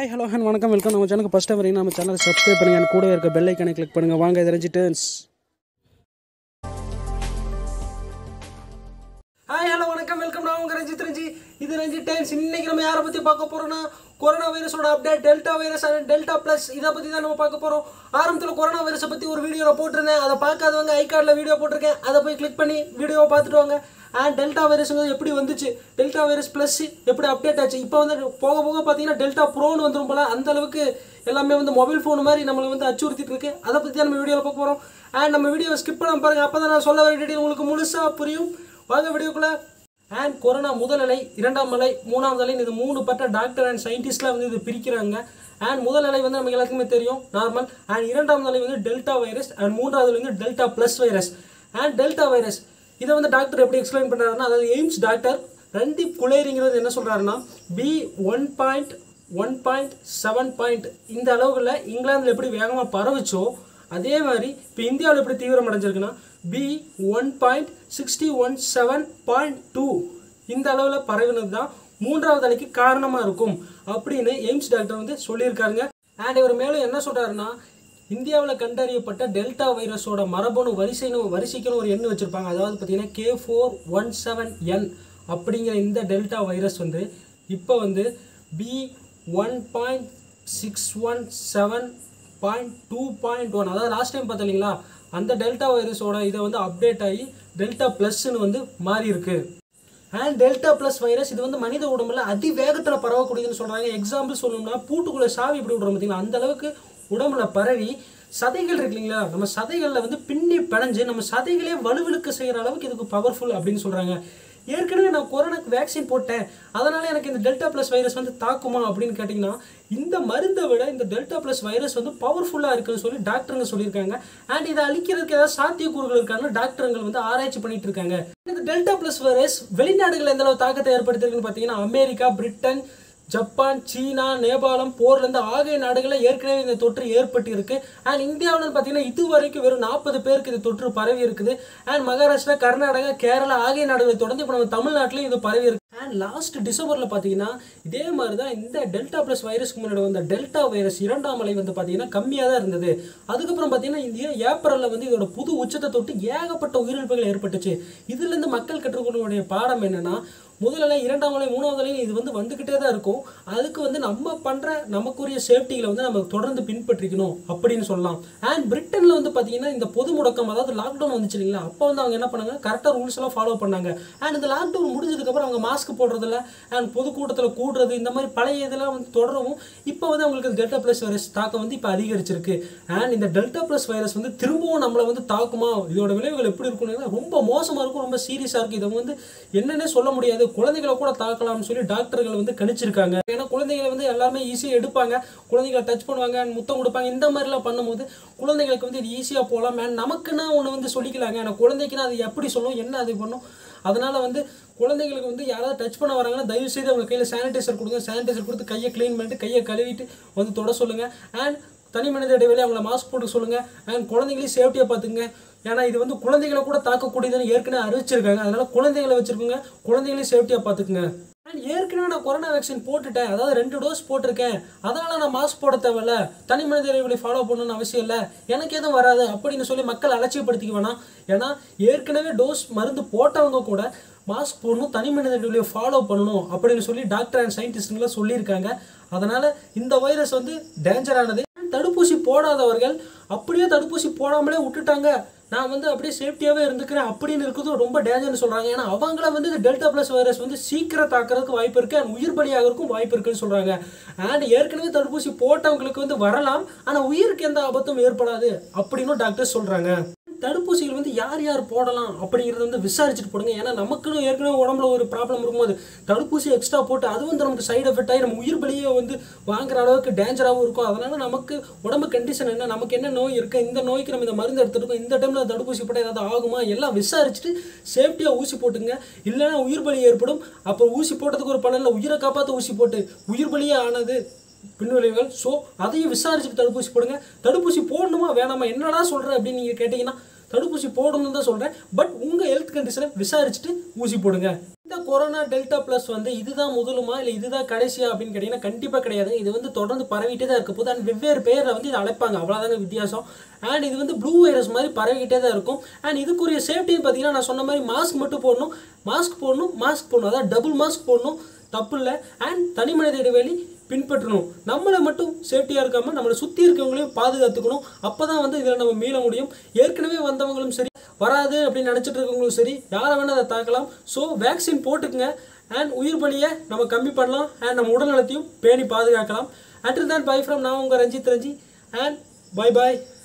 Hi hello ஹன் வணக்கம் welcome. நம்ம சேனலுக்கு ஃபஸ்ட் டைம் வரீங்கன்னா நம்ம சேனலை சப்ஸ்கிரைப் பண்ணுங்கள். அண்ட் கூட இருக்க பெல் ஐக்கானை கிளிக் பண்ணுங்கள். வாங்க இது ரஞ்சி டர்ன்ஸ். ஹாய் ஹலோ வணக்கம் வெல்கம். நான் உங்கள் ரஞ்சி இது ரஞ்சி டர்ன்ஸ். இன்றைக்கி நம்ம யாரை பற்றி பார்க்க போகிறோன்னா கொரோனா வைரஸோட update, delta virus and delta plus இதை பற்றி தான் நம்ம பார்க்க போகிறோம். ஆரம்பத்தில் கொரோனா வைரஸை பற்றி ஒரு வீடியோவில் போட்டிருந்தேன். அதை பார்க்காதவங்க ஐ கார்டில் வீடியோ போட்டிருக்கேன், அதை போய் கிளிக் பண்ணி வீடியோவை பார்த்துட்டு வாங்க. அண்ட் டெல்டா வைரஸுங்கிறது எப்படி வந்துச்சு, டெல்டா வைரஸ் ப்ளஸ் எப்படி அப்டேட் ஆச்சு, இப்போ வந்து போக போக பார்த்தீங்கன்னா டெல்டா ப்ரோன்னு வந்துடும் போல. அந்த அளவுக்கு எல்லாமே வந்து மொபைல் ஃபோன் மாதிரி நம்மளை வந்து அச்சுறுத்திட்டு இருக்கு. அதை பற்றி தான் நம்ம வீடியோவில் பார்க்க போகிறோம். அண்ட் நம்ம வீடியோவை ஸ்கிப் பண்ண பாருங்கள், அப்போ தான் நான் சொல்ல வர டீட்டெயில் உங்களுக்கு முழுசாக புரியும். வாங்க வீடியோக்குள்ளே. அண்ட் கொரோனா முதல் அலை, இரண்டாம் அலை, மூணாவது அலை, இது 3 பட்ட டாக்டர் அண்ட் சயின்டிஸ்ட்லாம் வந்து இது பிரிக்கிறாங்க. அண்ட் முதல் அலை வந்து நமக்கு எல்லாத்துக்குமே தெரியும், நார்மல். அண்ட் இரண்டாம் அலை வந்து டெல்டா வைரஸ் அண்ட் மூன்றாவது வந்து delta plus virus. And delta virus இதை வந்து டாக்டர் எப்படி எக்ஸ்பிளைன் பண்ணுறாருன்னா, அதாவது எய்ம்ஸ் டாக்டர் ரன்தீப் குலேரிங்கிறது என்ன சொல்கிறாருன்னா, B1.1.7 இந்த அளவுகளில் இங்கிலாந்தில் எப்படி வேகமாக பரவுச்சோ அதே மாதிரி இப்போ இந்தியாவில் எப்படி தீவிரம் அடைஞ்சிருக்குன்னா B1.617.2 இந்த அளவில் பரவினது தான் மூன்றாவது அலைக்கு காரணமாக இருக்கும் அப்படின்னு எய்ம்ஸ் டாக்டர் வந்து சொல்லியிருக்காருங்க. அண்ட் இவர் மேலும் என்ன சொல்கிறாருன்னா, இந்தியாவில் கண்டறியப்பட்ட டெல்டா வைரஸோட மரபணு வரிசைக்குன்னு ஒரு எண் வச்சுருப்பாங்க. அதாவது பார்த்தீங்கன்னா K417N அப்படிங்கிற இந்த டெல்டா வைரஸ் வந்து இப்போ வந்து B1.617.2.1 அதாவது லாஸ்ட் டைம் பார்த்தா இல்லைங்களா, அந்த டெல்டா வைரஸோட இதை வந்து அப்டேட் ஆகி டெல்டா ப்ளஸ்ன்னு வந்து மாறி இருக்கு. அண்ட் டெல்டா ப்ளஸ் வைரஸ் இது வந்து மனித உடம்புல அதிவேகத்தில் பரவக்கூடியதுன்னு சொல்கிறாங்க. எக்ஸாம்பிள் சொல்லணும்னா பூட்டுக்குள்ளே சாவி இப்படி விடுறோம் பார்த்தீங்களா, அந்த அளவுக்கு உடம்புல பரவி சதைகள் இருக்கு இல்லைங்களா, நம்ம சதைகளில் வந்து பின்னி பிணைஞ்சு நம்ம சதைகளே வலுவிழுக்க செய்கிற அளவுக்கு இதுக்கு பவர்ஃபுல் அப்படின்னு சொல்கிறாங்க. ஏற்கனவே நான் கொரோனாக்கு வேக்சின் போட்டேன், அதனால் எனக்கு இந்த டெல்டா ப்ளஸ் வைரஸ் வந்து தாக்குமா அப்படின்னு கேட்டிங்கன்னா, இந்த மருந்தை விட இந்த டெல்டா ப்ளஸ் வைரஸ் வந்து பவர்ஃபுல்லாக இருக்குன்னு சொல்லி டாக்டருங்க சொல்லியிருக்காங்க. அண்ட் இதை அழிக்கிறதுக்கு ஏதாவது சாத்தியக்கூறுகள் இருக்கான்னு டாக்டருங்கள் வந்து ஆராய்ச்சி பண்ணிட்டு இருக்காங்க. இந்த டெல்டா ப்ளஸ் வைரஸ் வெளிநாடுகளில் எந்த அளவு தாக்கத்தை ஏற்படுத்திருக்குன்னு பார்த்தீங்கன்னா, அமெரிக்கா, பிரிட்டன், ஜப்பான், சீனா, நேபாளம், போர்லேருந்து ஆகிய நாடுகளில் ஏற்கனவே இந்த தொற்று ஏற்பட்டு இருக்கு. அண்ட் இந்தியாவில் பார்த்தீங்கன்னா இது வரைக்கும் வெறும் 40 பேருக்கு இந்த தொற்று பரவி இருக்குது. அண்ட் மகாராஷ்டிரா, கர்நாடகா, கேரளா ஆகிய நாடுகளை தொடர்ந்து இப்போ நம்ம தமிழ்நாட்டிலையும் இது பரவி இருக்கு. அண்ட் லாஸ்ட் டிசம்பரில் பார்த்தீங்கன்னா இதே மாதிரி தான் இந்த டெல்டா ப்ளஸ் வைரஸ்க்கு முன்னாடி வந்த டெல்டா வைரஸ் இரண்டாம் அலை வந்து பார்த்தீங்கன்னா கம்மியாக தான் இருந்தது. அதுக்கப்புறம் பார்த்தீங்கன்னா இந்த ஏப்ரலில் வந்து இதோட புது உச்சத்தை தொட்டு ஏகப்பட்ட உயிரிழப்புகள் ஏற்பட்டுச்சு. இதுலேருந்து மக்கள் கற்றுக்கொள்ளக்கூடிய பாடம் என்னன்னா, முதல் அலை, இரண்டாம் அலை, மூணாவது அலை இது வந்து வந்துக்கிட்டே தான் இருக்கும். அதுக்கு வந்து நம்ம பண்ணுற நமக்குரிய சேஃப்டிகளை வந்து நம்ம தொடர்ந்து பின்பற்றிக்கணும் அப்படின்னு சொல்லலாம். அண்ட் பிரிட்டனில் வந்து பார்த்தீங்கன்னா இந்த பொது முடக்கம், அதாவது லாக்டவுன் வந்துச்சு இல்லைங்களா, அப்போ வந்து அவங்க என்ன பண்ணாங்க, கரெக்டாக ரூல்ஸ் எல்லாம் ஃபாலோ பண்ணாங்க. அண்ட் இந்த லாக்டவுன் முடிஞ்சதுக்கப்புறம் அவங்க மாஸ்க் போடுறதில்ல அண்ட் பொதுக்கூட்டத்தில் கூடுறது இந்த மாதிரி பழைய இதெல்லாம் வந்து தொடரவும் இப்போ வந்து அவங்களுக்கு டெல்டா ப்ளஸ் வைரஸ் தாக்கம் வந்து இப்போ அதிகரிச்சிருக்கு. அண்ட் இந்த டெல்டா ப்ளஸ் வைரஸ் வந்து திரும்பவும் நம்மளை வந்து தாக்குமா, இதோட விளைவுகள் எப்படி இருக்கும்னா ரொம்ப மோசமாக இருக்கும், ரொம்ப சீரியஸாக இருக்கும். இதை வந்து என்னன்னே சொல்ல முடியாது, குழந்தைகளை கூட தாக்கலாம்னு சொல்லி டாக்டர்கள் வந்து கணிச்சிருக்காங்க. ஏன்னா குழந்தைகளை வந்து எல்லாமே ஈஸியாக எடுப்பாங்க, குழந்தைகளை டச் பண்ணுவாங்க அண்ட் முத்தம் கொடுப்பாங்க. இந்த மாதிரிலாம் பண்ணும்போது குழந்தைகளுக்கு வந்து இது ஈஸியாக போகலாம். அண்ட் நமக்குன்னா ஒன்று வந்து சொல்லிக்கலாங்க, ஆனால் குழந்தைக்குன்னா அது எப்படி சொல்லும், என்ன அது பண்ணும். அதனால் வந்து குழந்தைங்களுக்கு வந்து யாராவது டச் பண்ண வராங்கன்னா தயவு செய்து அவங்க கையில் சானிடைசர் கொடுங்க. சானிடைசர் கொடுத்து கையை க்ளீன் பண்ணிட்டு கையை கழுவிட்டு வந்து தொட சொல்லுங்கள். அண்ட் தனி மனித இடைவெளி அவங்கள மாஸ்க் போட்டு சொல்லுங்கள். அண்ட் குழந்தைங்களையும் சேஃப்டியாக பார்த்துங்க. ஏன்னா இது வந்து குழந்தைகளை கூட தாக்கக்கூடியதுன்னு ஏற்கனவே அறிவிச்சிருக்காங்க. அதனால் குழந்தைகளை வச்சுருக்கோங்க, குழந்தைங்களையும் சேஃப்டியாக பார்த்துக்குங்க. அண்ட் ஏற்கனவே நான் கொரோனா வேக்சின் போட்டுட்டேன், அதாவது 2 டோஸ் போட்டிருக்கேன், அதனால் நான் மாஸ்க் போட தேவையில்ல, தனி மனித இடைவெளி ஃபாலோ பண்ணணும்னு அவசியம் இல்லை, எனக்கு எதுவும் வராது அப்படின்னு சொல்லி மக்கள் அலட்சியப்படுத்திக்க வேணாம். ஏன்னா ஏற்கனவே டோஸ் மருந்து போட்டவங்க கூட மாஸ்க் போடணும், தனி மனித இடைவெளியை ஃபாலோ பண்ணணும் அப்படின்னு சொல்லி டாக்டர் அண்ட் சயின்டிஸ்ட்டுங்களாம் சொல்லியிருக்காங்க. அதனால் இந்த வைரஸ் வந்து டேஞ்சரானது. தடுப்பூசி போடாதவர்கள் அப்படியே தடுப்பூசி போடாமலே விட்டுட்டாங்க, நான் வந்து அப்படியே சேஃப்டியாகவே இருந்துக்கிறேன் அப்படின்னு இருக்குது ரொம்ப டேஞ்சர்னு சொல்கிறாங்க. ஏன்னா அவங்கள வந்து இந்த டெல்டா ப்ளஸ் வைரஸ் வந்து சீக்கிரம் தாக்குறதுக்கு வாய்ப்பு இருக்குது அண்ட் உயிர் பலியாகிறதுக்கும் வாய்ப்பு இருக்குன்னு சொல்கிறாங்க. அண்ட் ஏற்கனவே தடுப்பூசி போட்டவங்களுக்கு வந்து வரலாம், ஆனால் உயிருக்கு எந்த ஆபத்தும் ஏற்படாது அப்படின்னு டாக்டர் சொல்கிறாங்க. தடுப்பூசிகள் வந்து யார் யார் போடலாம் அப்படிங்கிறத வந்து விசாரிச்சுட்டு போடுங்க. ஏன்னா நமக்குன்னு ஏற்கனவே உடம்புல ஒரு ப்ராப்ளம் இருக்கும்போது தடுப்பூசி எக்ஸ்ட்ரா போட்டு அது வந்து நமக்கு சைடு எஃபெக்ட் ஆகி நம்ம உயிர் பலியை வந்து வாங்குற அளவுக்கு டேஞ்சராகவும் இருக்கும். அதனால் நமக்கு உடம்பு கண்டிஷன் என்ன, நமக்கு என்ன நோய் இருக்குது, இந்த நோய்க்கு நம்ம இந்த மருந்து எடுத்துருக்கோம், இந்த டைமில் தடுப்பூசி போட்டால் ஏதாவது ஆகுமா, எல்லாம் விசாரிச்சுட்டு சேஃப்டியாக ஊசி போட்டுங்க. இல்லைன்னா உயிர் பலி ஏற்படும். அப்போ ஊசி போட்டதுக்கு ஒரு பலனில் உயிரை காப்பாற்ற ஊசி போட்டு உயிர் பலியே ஆனது பின்விளைவுகள். ஸோ அதையும் விசாரிச்சுட்டு தடுப்பூசி போடுங்க. தடுப்பூசி போடணுமா வேணாமா என்னடா சொல்கிறேன் அப்படின்னு நீங்கள் கேட்டிங்கன்னா தடுப்பூசி போடணும்னு தான் சொல்கிறேன். பட் உங்கள் ஹெல்த் கண்டிஷனை விசாரிச்சுட்டு ஊசி போடுங்க. இந்த கொரோனா டெல்டா ப்ளஸ் வந்து இதுதான் முதலுமா இல்லை இதுதான் கடைசியா அப்படின்னு கேட்டிங்கன்னா கண்டிப்பாக கிடையாது. இது வந்து தொடர்ந்து பரவிட்டே தான் இருக்க போது. அண்ட் வெவ்வேறு பேரில் வந்து இதை அழைப்பாங்க, அவ்வளோதாங்க வித்தியாசம். அண்ட் இது வந்து ப்ளூ வைரஸ் மாதிரி பரவிக்கிட்டே தான் இருக்கும். அண்ட் இதுக்குரிய சேஃப்டின்னு பார்த்தீங்கன்னா நான் சொன்ன மாதிரி மாஸ்க் மட்டும் போடணும், அதாவது டபுள் மாஸ்க் போடணும், தப்பு இல்லை. அண்ட் தனி மனித இடைவெளி பின்பற்றணும். நம்மளை மட்டும் சேஃப்டியாக இருக்காமல் நம்மளை சுற்றி இருக்கவங்களையும் பாதுகாத்துக்கணும். அப்போ தான் வந்து இதில் நம்ம மீள முடியும். ஏற்கனவே வந்தவங்களும் சரி, வராது அப்படின்னு நினச்சிட்டு இருக்கவங்களும் சரி, யாரை வேணால் அதை தாக்கலாம். ஸோ வேக்சின் போட்டுக்குங்க. அண்ட் உயிர் பலியை நம்ம கம்மி பண்ணலாம். அண்ட் நம்ம உடல்நலத்தையும் பேணி பாதுகாக்கலாம். அண்டில் தென் பை ஃப்ரம் நான் உங்கள் ரஞ்சித் அண்ட் பை பாய்.